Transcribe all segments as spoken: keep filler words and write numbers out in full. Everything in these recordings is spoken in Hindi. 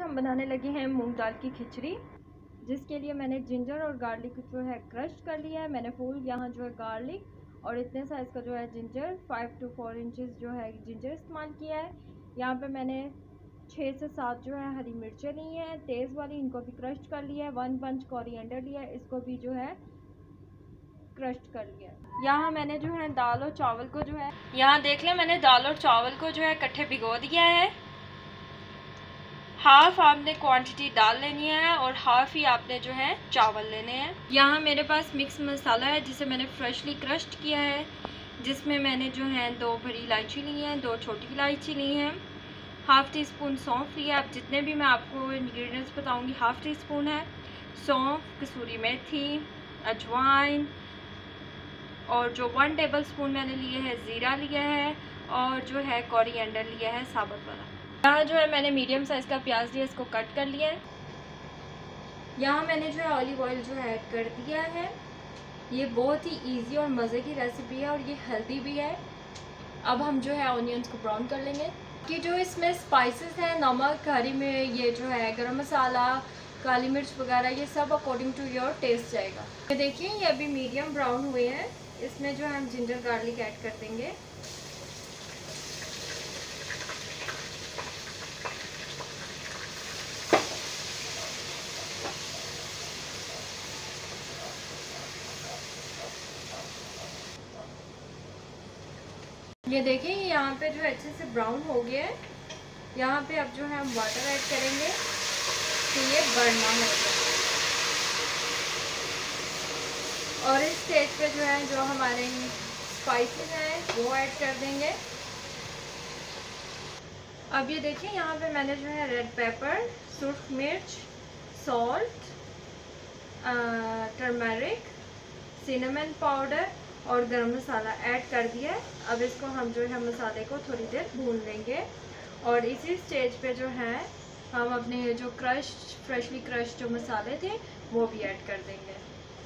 हम बनाने लगे हैं मूंग दाल की खिचड़ी, जिसके लिए मैंने जिंजर और गार्लिक जो है क्रश कर लिया है। मैंने फुल यहाँ जो है गार्लिक और इतने साइज़ का जो है ginger five to four inches जो है जिंजर इस्तेमाल किया है। यहाँ पे मैंने छः से सात जो है हरी मिर्चें ली हैं तेज़ वाली, इनको भी क्रश कर लिया है। वन पंच कोरिएंडर लिया है, इसको भी जो है क्रश कर लिया है। यहाँ मैंने जो है दाल और चावल को जो है यहाँ देख लें मैंने दाल और चावल को जो है इकट्ठे भिगो दिया है। हाफ आपने क्वांटिटी दाल लेनी है और हाफ ही आपने जो है चावल लेने हैं। यहाँ मेरे पास मिक्स मसाला है जिसे मैंने फ्रेशली क्रश्ड किया है, जिसमें मैंने जो है दो बड़ी इलायची ली है, दो छोटी इलायची ली हैं, हाफ़ टी स्पून सौंफ लिया। अब जितने भी मैं आपको इंग्रेडिएंट्स बताऊंगी हाफ़ टी स्पून है सौंफ, कसूरी मेथी, अजवाइन और जो वन टेबल स्पून मैंने लिए है ज़ीरा लिया है और जो है कोरिएंडर लिया है साबुत वाला। यहाँ जो है मैंने मीडियम साइज़ का प्याज लिया, इसको कट कर लिया है। यहाँ मैंने जो है ऑलिव ऑयल जो है ऐड कर दिया है। ये बहुत ही इजी और मज़े की रेसिपी है और ये हेल्दी भी है। अब हम जो है ऑनियंस को ब्राउन कर लेंगे। कि जो इसमें स्पाइसेस हैं, नमक, हरी मिर्च, ये जो है गरम मसाला, काली मिर्च वगैरह, ये सब अकॉर्डिंग टू योर टेस्ट जाएगा। ये देखिए ये अभी मीडियम ब्राउन हुए हैं। इसमें जो है हम जिंजर गार्लिक ऐड कर देंगे। ये देखिए यहाँ पे जो है अच्छे से ब्राउन हो गया है। यहाँ पे अब जो है हम वाटर ऐड करेंगे कि ये बढ़ना है। और इस स्टेज पे जो है जो हमारे स्पाइसेस हैं वो ऐड कर देंगे। अब ये देखिए यहाँ पे मैंने जो है रेड पेपर, सुर्ख मिर्च, सॉल्ट, टर्मरिक, सिनेमन पाउडर और गरम मसाला ऐड कर दिया है। अब इसको हम जो है मसाले को थोड़ी देर भून लेंगे और इसी स्टेज पे जो है हम अपने जो क्रश फ्रेशली क्रश जो मसाले थे वो भी ऐड कर देंगे।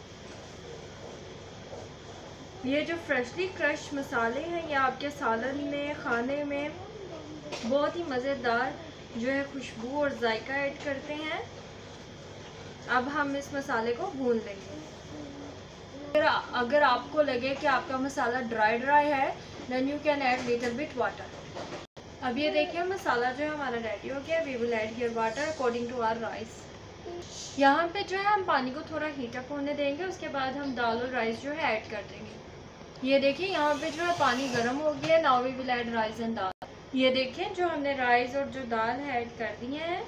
ये जो फ्रेशली क्रश मसाले हैं ये आपके सालन में, खाने में बहुत ही मज़ेदार जो है खुशबू और जायका ऐड करते हैं। अब हम इस मसाले को भून लेंगे। अगर आपको लगे कि आपका मसाला ड्राई ड्राई है then you can add little bit water. अब ये देखिए मसाला जो है हमारा रेडी हो गया। We will add here water according to our rice. यहाँ पे जो है हम पानी को थोड़ा हीट अप होने देंगे, उसके बाद हम दाल और राइस जो है ऐड कर देंगे। ये देखिए यहाँ पे जो है पानी गर्म हो गया। Now we will add rice and dal. ये देखिए जो हमने राइस और जो दाल है ऐड कर दिए हैं।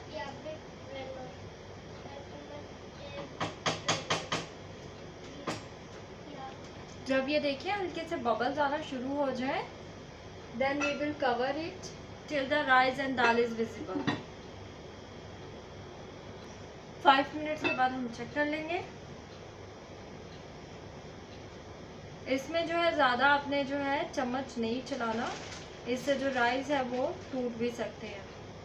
जब ये देखिए हल्के से बबल्स आना शुरू हो जाए then we will cover it till the rice and dal is visible. Five minutes के बाद हम चेक कर लेंगे। इसमें जो है ज़्यादा आपने जो है चम्मच नहीं चलाना, इससे जो राइस है वो टूट भी सकते हैं।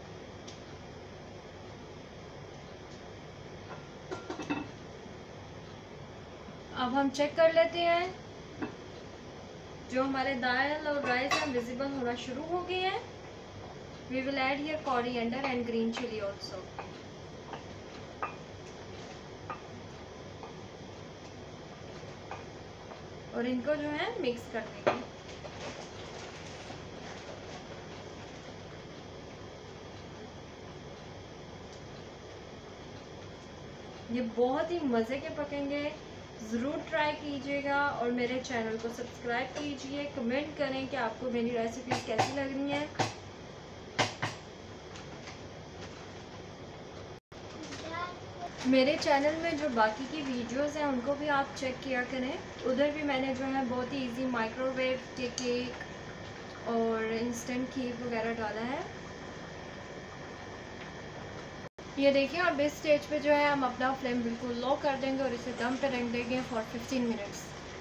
अब हम चेक कर लेते हैं। जो हमारे दाल और राइस हैं विजिबल होना शुरू हो गए हैं। We will add here coriander and green chilli also. और इनको जो है मिक्स कर देंगे। ये बहुत ही मज़े के पकेंगे, ज़रूर ट्राई कीजिएगा और मेरे चैनल को सब्सक्राइब कीजिए। कमेंट करें कि आपको मेरी रेसिपीज़ कैसी लग रही हैं। मेरे चैनल में जो बाकी की वीडियोस हैं उनको भी आप चेक किया करें। उधर भी मैंने जो है बहुत ही इजी माइक्रोवेव के केक और इंस्टेंट खीर वगैरह डाला है। ये देखिए अब इस स्टेज पे जो है हम अपना फ्लेम बिल्कुल लो कर देंगे और इसे दम पे रख देंगे फॉर फिफ्टीन मिनट्स।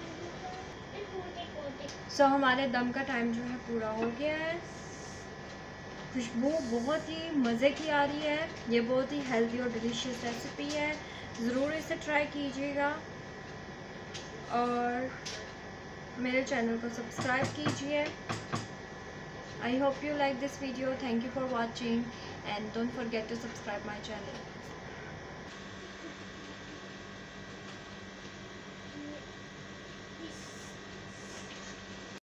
सो हमारे दम का टाइम जो है पूरा हो गया है। खुशबू बहुत ही मज़े की आ रही है। ये बहुत ही हेल्दी और डिलीशियस रेसिपी है, ज़रूर इसे ट्राई कीजिएगा और मेरे चैनल को सब्सक्राइब कीजिए। I hope you like this video. Thank you for watching. and don't forget to subscribe my channel.